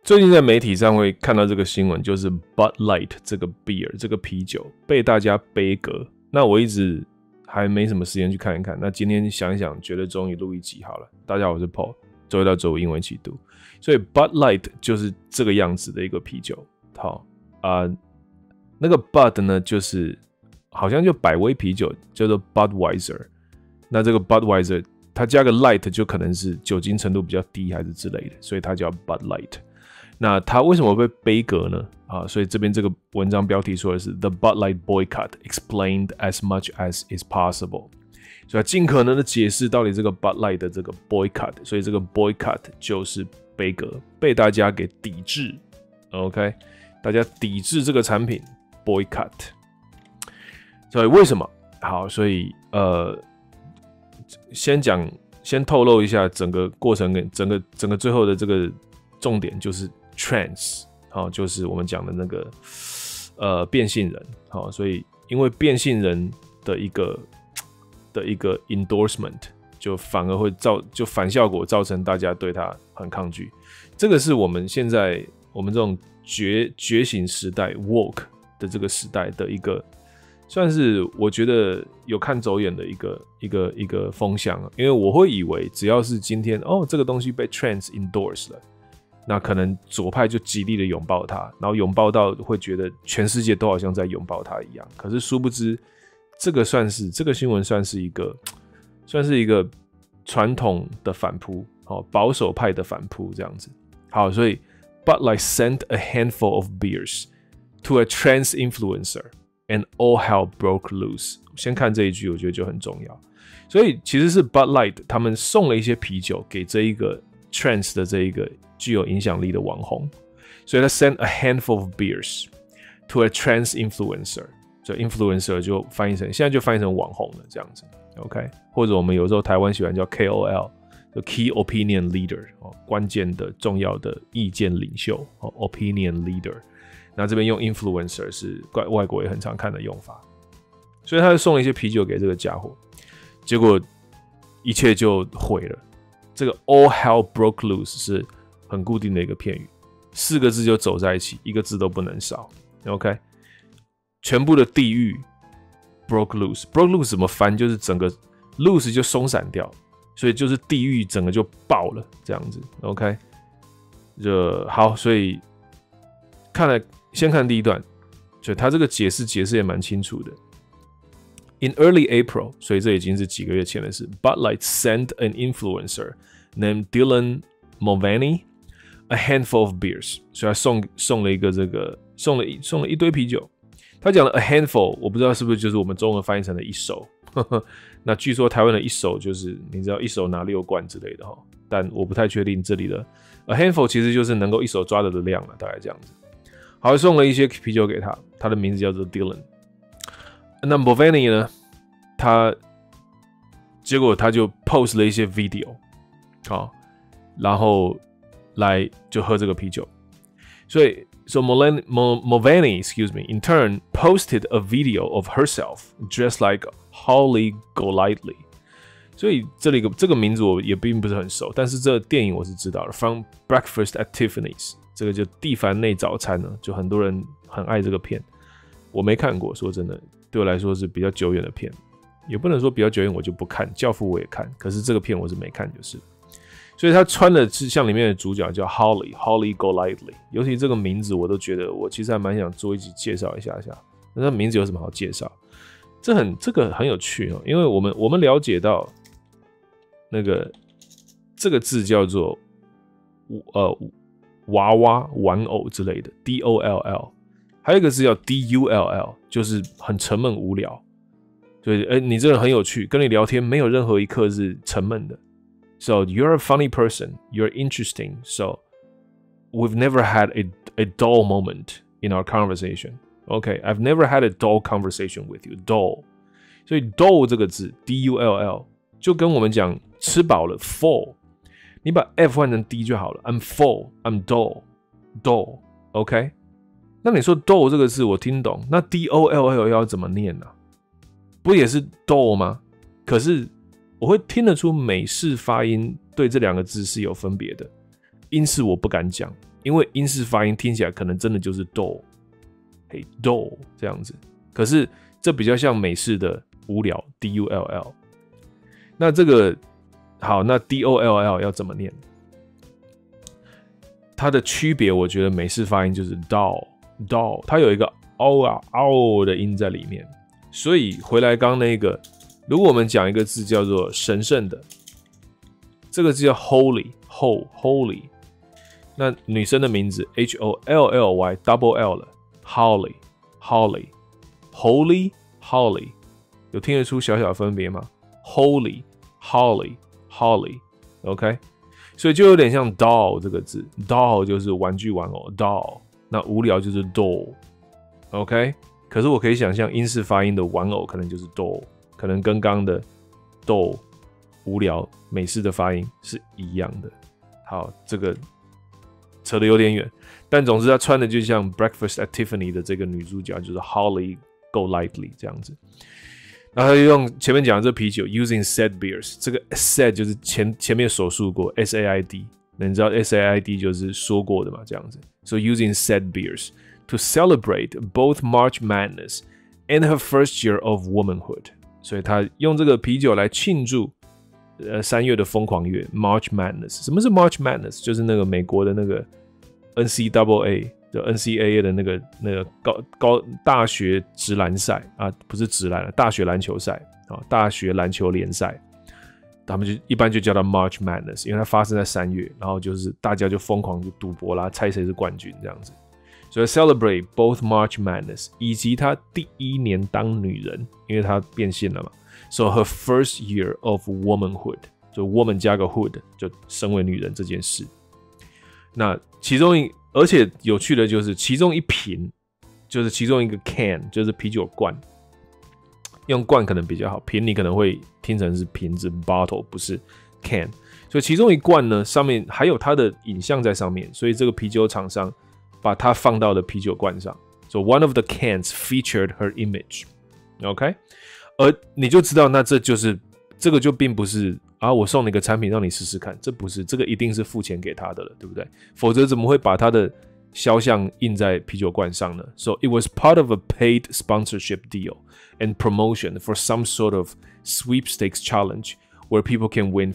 最近在媒体上会看到这个新闻，就是 Bud Light 这个 beer 这个啤酒被大家杯葛。那我一直还没什么时间去看一看。那今天想一想，觉得终于录一集好了。大家好，我是 Paul， 周一到周五英文一起读。所以 Bud Light 就是这个样子的一个啤酒。好那个 Bud 呢，就是好像就百威啤酒叫做 Budweiser。那这个 Budweiser 它加个 light 就可能是酒精程度比较低还是之类的，所以它叫 Bud Light。那它为什么被杯葛呢？所以这边这个文章标题说的是 The Bud Light boycott explained as much as is possible， 所以尽可能的解释到底这个 Bud Light 的这个 boycott， 所以这个 boycott 就是杯葛，被大家给抵制。OK， 大家抵制这个产品 boycott。所以为什么？好，所以先透露一下整个过程跟整个最后的这个重点就是 trans， 就是我们讲的那个变性人，所以因为变性人的一个 endorsement， 就反而会就反效果，造成大家对他很抗拒。这个是我们现在我们这种觉醒时代 woke 的这个时代的一个。算是我觉得有看走眼的一个风向，因为我会以为只要是今天这个东西被 trans endorse 了，那可能左派就极力的拥抱它，然后拥抱到会觉得全世界都好像在拥抱它一样。可是殊不知，这个新闻算是一个传统的反扑，保守派的反扑这样子。好，所以 Bud Light sent a handful of beers to a trans influencer。And all hell broke loose。先看这一句，我觉得就很重要。所以其实是 Bud Light 他们送了一些啤酒给这一个 trans 的这一个具有影响力的网红，所以他 sent a handful of beers to a trans influencer。所以 influencer 就现在就翻译成网红了这样子。OK， 或者我们有时候台湾喜欢叫 KOL， 就 Key Opinion Leader， 关键的重要的意见领袖，Opinion Leader。那这边用 influencer 是外国也很常看的用法，所以他就送了一些啤酒给这个家伙，结果一切就毁了。这个 all hell broke loose 是很固定的一个片语，4个字就走在一起，一个字都不能少。OK， 全部的地狱 broke loose 怎么翻？就是整个 loose 就松散掉，所以就是地狱整个就爆了这样子。OK， 好，所以先看第一段，所以他这个解释也蛮清楚的。In early April， 所以这已经是几个月前的事。Bud Light sent an influencer named Dylan Mulvaney a handful of beers， 所以他送了一堆啤酒。他讲的 a handful， 我不知道是不是就是我们中文翻译成的一手。那据说台湾的一手就是你知道一手拿6罐之类的哈，但我不太确定这里的 a handful 其实就是能够一手抓得的量了，大概这样子。好，送了一些啤酒给他，他的名字叫做 Dylan。那 Mulvaney 呢？结果他就 post 了一些 video， 然后来就喝这个啤酒。所以 Mulvaney, in turn posted a video of herself dressed like Holly Golightly。所以这个名字我也并不是很熟，但是这个电影我是知道的。From Breakfast at Tiffany's。这个就蒂凡内早餐呢，就很多人很爱这个片，我没看过，说真的，对我来说是比较久远的片，也不能说比较久远我就不看，教父我也看，可是这个片我是没看就是。所以他穿的是像里面的主角叫 Holly Golightly， 尤其这个名字我都觉得我其实还蛮想做一集介绍一下，那这名字有什么好介绍？这个很有趣因为我们了解到那个这个字叫做娃娃、玩偶之类的 ，DOLL， 还有一个字叫 DULL， 就是很沉闷无聊。所以，你这个人很有趣，跟你聊天没有任何一刻是沉闷的。So you're a funny person, you're interesting. So we've never had a dull moment in our conversation. Okay, I've never had a dull conversation with you. Dull， 所以 dull 这个字 DULL 就跟我们讲吃饱了 full。你把 F 换成 D 就好了 ，I'm full, I'm dull, OK？ 那你说 dull 这个字我听懂，那 DOLL 要怎么念呢？不也是 dull 吗？可是我会听得出美式发音对这两个字是有分别的。 英式我不敢讲，因为英式发音听起来可能真的就是 doll， 嘿 doll 这样子。可是这比较像美式的无聊 dull。那这个好，那 doll 要怎么念？它的区别，我觉得美式发音就是 doll， 它有一个 o 的音在里面。所以回来刚那个，如果我们讲一个字叫做神圣的，这个字叫 holy。那女生的名字 Holly double L 了 Holly， 有听得出小小分别吗？ Holy OK， 所以就有点像 doll 这个字， doll 就是玩具玩偶 doll， 那无聊就是 doll OK， 可是我可以想象英式发音的玩偶可能就是 doll， 可能跟刚刚的 doll 无聊美式的发音是一样的。好，这个扯得有点远，但总之她穿的就像 Breakfast at Tiffany 的这个女主角，就是 Holly Golightly 这样子。然后他就用前面讲的这啤酒 using said beers， 这个 said 就是前面所述过 SAID， 那你知道 SAID 就是说过的嘛，这样子。So using said beers to celebrate both March Madness and her first year of womanhood， 所以他用这个啤酒来庆祝3月的疯狂月 March Madness。 什么是 March Madness？ 就是那个美国的那个 NCAA 的那个高大学职篮赛啊，不是职篮，大学篮球赛啊，大学篮球联赛，他们就一般就叫它 March Madness， 因为它发生在3月，然后就是大家就疯狂就赌博啦，猜谁是冠军这样子。所以 celebrate both March Madness 以及她第1年当女人，因为她变性了嘛。So her first year of womanhood， 就 woman 加个 hood， 就身为女人这件事。那而且有趣的就是其中一瓶，就是其中一个 can， 就是啤酒罐，用罐可能比较好，瓶你可能会听成是瓶子 bottle， 不是 can， 所以其中一罐呢上面还有它的影像在上面，所以这个啤酒厂商把它放到了啤酒罐上。So one of the cans featured her image， OK， 而你就知道，那这个就并不是啊，我送你个产品让你试试看，这不是，这个一定是付钱给他的了，对不对？否则怎么会把他的肖像印在啤酒罐上呢？ So it was part of a paid sponsorship deal and promotion for some sort of sweepstakes challenge where people can win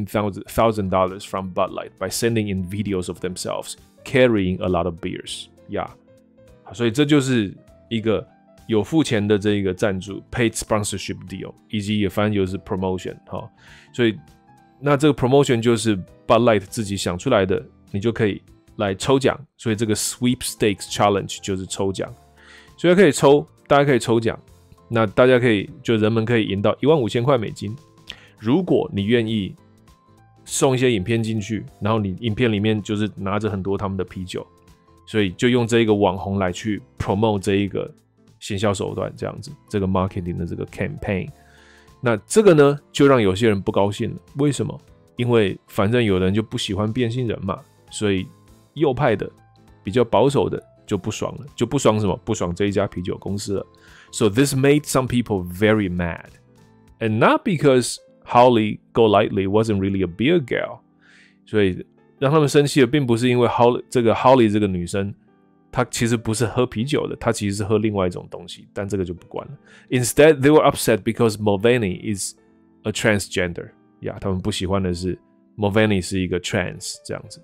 $15,000 from Bud Light by sending in videos of themselves carrying a lot of beers. Yeah， 所以这就是一个有付钱的这个赞助 paid sponsorship deal， 以及也翻译就是 promotion， 所以那这个 promotion 就是 Bud Light 自己想出来的，你就可以来抽奖，所以这个 sweepstakes challenge 就是抽奖，所以大家可以抽奖，那大家人们可以赢到15000块美金。如果你愿意送一些影片进去，然后你影片里面就是拿着很多他们的啤酒，所以就用这一个网红来去 promote 这一个行销手段，这样子，这个 marketing 的这个 campaign。那这个呢，就让有些人不高兴了。为什么？因为反正有人就不喜欢变性人嘛，所以右派的、比较保守的就不爽了，就不爽什么？不爽这一家啤酒公司了。So this made some people very mad, and not because Holly Golightly wasn't really a beer gal。所以让他们生气的并不是因为 Holly 这个女生，她其实不是喝啤酒的，她其实是喝另外一种东西，但这个就不管了。Instead, they were upset because Mulvaney is a transgender。他们不喜欢的是 Mulvaney 是一个 trans 这样子。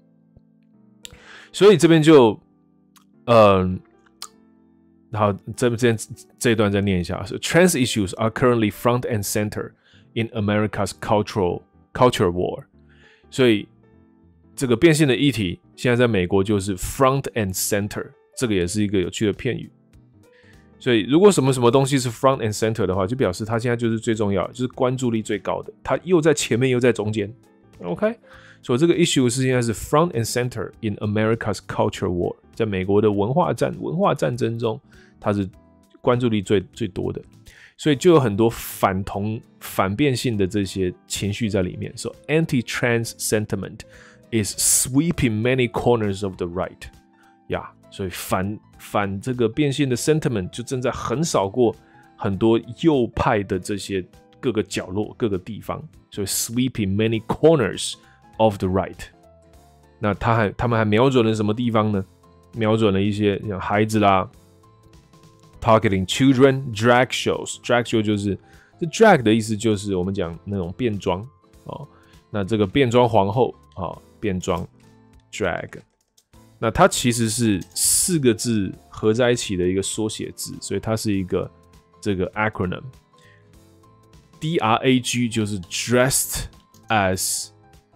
所以这边就好，这一段再念一下。So, trans issues are currently front and center in America's culture war。所以这个变性的议题现在在美国就是 front and center， 这个也是一个有趣的片语。所以如果什么东西是 front and center 的话，就表示它现在就是最重要的，就是关注力最高的，它又在前面又在中间。OK， 所以这个 issue 是现在是 front and center in America's culture war， 在美国的文化战争中，它是关注力最多的。所以就有很多反变性的这些情绪在里面。So anti-trans sentiment is sweeping many corners of the right。所以反这个变性的 sentiment 就正在横扫过很多右派的这些各个角落、各个地方。所以 sweeping many corners of the right。 那他们还瞄准了什么地方呢？瞄准了一些像孩子啦 ，targeting children drag shows。drag show 就是这 drag 的意思就是我们讲那种变装哦。那这个变装皇后啊，变装 drag， 那它其实是4个字合在一起的一个缩写字，所以它是一个这个 acronym。drag 就是 dressed as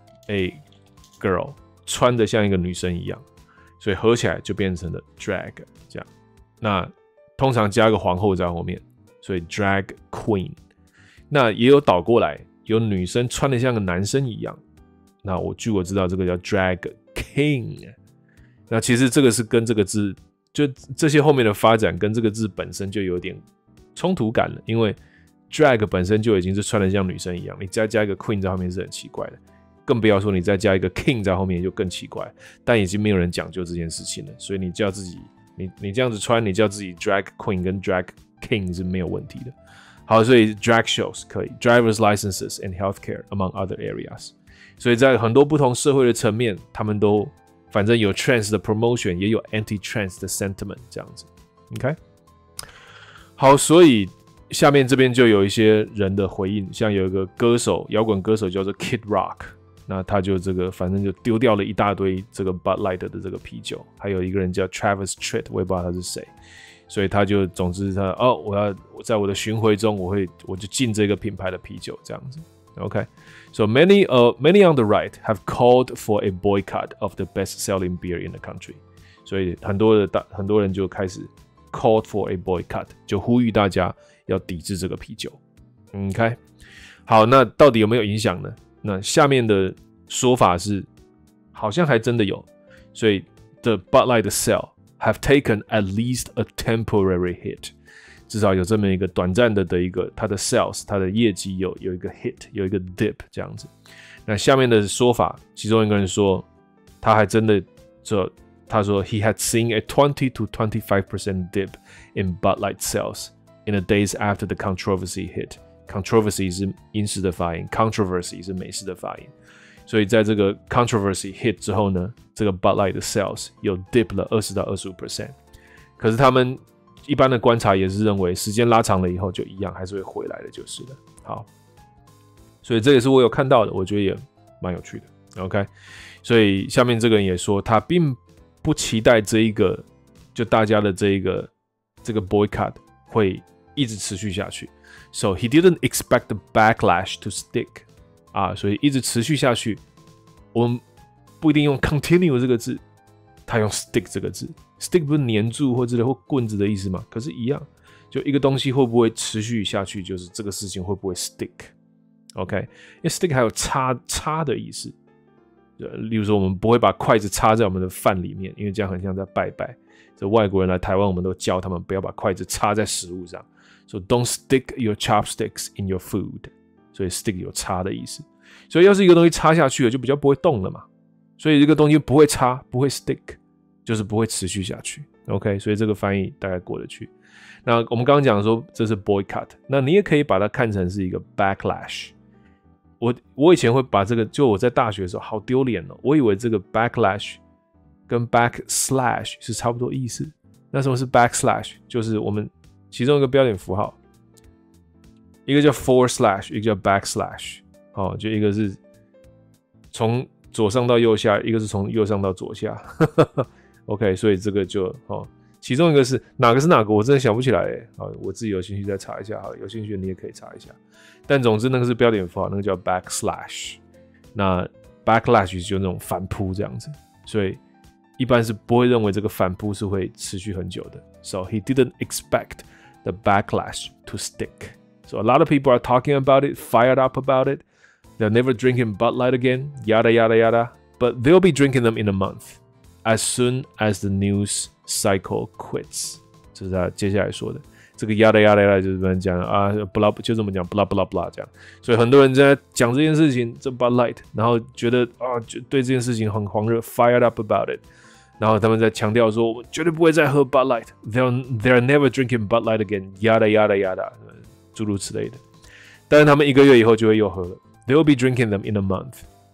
a girl， 穿得像一个女生一样，所以合起来就变成了 drag 这样。那通常加个皇后在后面，所以 drag queen。那也有倒过来。有女生穿得像个男生一样，那据我知道，这个叫 drag king。那其实这个是跟这个字，就这些后面的发展跟这个字本身就有点冲突感了，因为 drag 本身就已经是穿得像女生一样，你再加一个 queen 在后面是很奇怪的，更不要说你再加一个 king 在后面就更奇怪。但已经没有人讲究这件事情了，所以你叫自己，你这样子穿，你叫自己 drag queen 跟 drag king 是没有问题的。好，所以 drag shows 可以 driver's licenses and healthcare among other areas。所以在很多不同社会的层面，他们都反正有 trans 的 promotion， 也有 anti-trans 的 sentiment 这样子。OK， 好，所以下面这边就有一些人的回应，像有一个歌手，摇滚歌手叫做 Kid Rock， 那他就这个反正就丢掉了一大堆这个 Bud Light 的这个啤酒，还有一个人叫 Travis Tritt， 我也不知道他是谁。所以他就，总之他我在我的巡回中，我就进这个品牌的啤酒这样子。Okay, so many on the right have called for a boycott of the best-selling beer in the country. 所以很多人就开始 called for a boycott， 就呼吁大家要抵制这个啤酒。OK， 好，那到底有没有影响呢？那下面的说法是，好像还真的有。所以 the Bud Light sale。have taken at least a temporary hit， 至少有这么一个短暂的一个它的 sales， 它的业绩有一个 hit， 有一个 dip 这样子。那下面的说法，其中一个人说，他还真的他说 he had seen a 20 to 25% dip in Bud Light sales in the days after the controversy hit。controversy 是英式的发音 ，controversy 是美式的发音。所以在这个 controversy hit 之后呢，这个 Bud Light 的 sales 有 dip 了20到25%， 可是他们一般的观察也是认为，时间拉长了以后就一样，还是会回来的，就是了。好，所以这也是我有看到的，我觉得也蛮有趣的。OK， 所以下面这个人也说，他并不期待这一个就大家的这个 boycott 会一直持续下去。So he didn't expect the backlash to stick。所以一直持续下去，我们不一定用 continue 这个字，他用 stick 这个字。stick 不是黏住或之类或棍子的意思吗？可是一样，就一个东西会不会持续下去，就是这个事情会不会 stick。OK， 因为 stick 还有插的意思。例如说，我们不会把筷子插在我们的饭里面，因为这样很像在拜拜。这外国人来台湾，我们都教他们不要把筷子插在食物上。So don't stick your chopsticks in your food。所以 stick 有插的意思，所以要是一个东西插下去了，就比较不会动了嘛。所以这个东西不会插，不会 stick， 就是不会持续下去。OK， 所以这个翻译大概过得去。那我们刚刚讲说这是 boycott， 那你也可以把它看成是一个 backlash。我以前会把这个，就我在大学的时候好丢脸哦，我以为这个 backlash 跟 backslash 是差不多意思。那什么是 backslash？ 就是我们其中一个标点符号。一个叫 forward slash， 一个叫 backslash， 就一个是从左上到右下，一个是从右上到左下。OK， 所以这个就其中一个是哪个是哪个，我真的想不起来耶。我自己有兴趣再查一下，有兴趣你也可以查一下。但总之那个是标点符号，那个叫 backslash。那 backlash 就那种反扑这样子，所以一般是不会认为这个反扑是会持续很久的。So he didn't expect the backlash to stick。So a lot of people are talking about it, fired up about it. They're never drinking Bud Light again, yada, yada, yada. But they'll be drinking them in a month, as soon as the news cycle quits. 这是他接下来说的。这个 yada, yada, yada 就是讲blah 就这么讲 blah, blah, blah 这样。所以很多人在讲这件事情，这 Bud Light， 然后觉得就对这件事情很狂热 ，fired up about it。然后他们在强调说，我绝对不会再喝 Bud Light. They're never drinking Bud Light again, yada, yada, yada。诸如此类的，但是他们1个月以后就会又喝了。They will be drinking them in a month,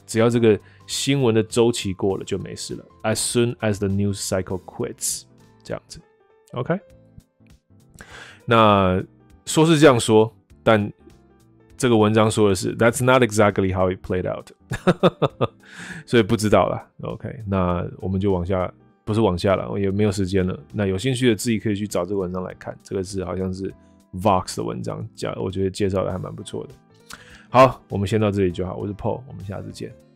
只要这个新闻的周期过了就没事了。As soon as the news cycle quits， 这样子 ，OK。那说是这样说，但这个文章说的是 That's not exactly how it played out 所以不知道啦 OK， 那我们就往下，不是往下了，也没有时间了。那有兴趣的自己可以去找这个文章来看，这个是好像是 Vox 的文章，我觉得介绍的还蛮不错的。好，我们先到这里就好，我是 Paul， 我们下次见。